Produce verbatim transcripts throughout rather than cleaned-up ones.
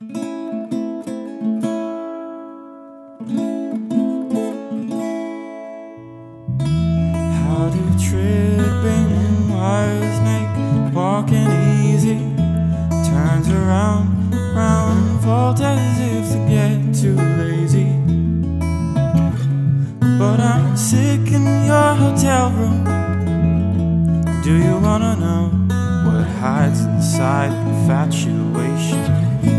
How do tripping wires make walking easy? Turns around, round, fault as if to get too lazy. But I'm sick in your hotel room. Do you wanna know what hides inside infatuation?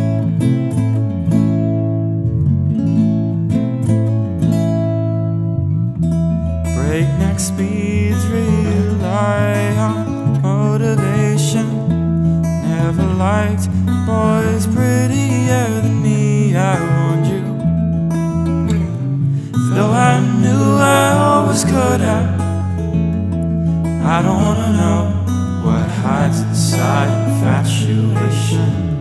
Breakneck speeds rely on motivation. Never liked boys prettier than me, I warned you. Though I knew I always could have, I don't wanna know what hides inside infatuation.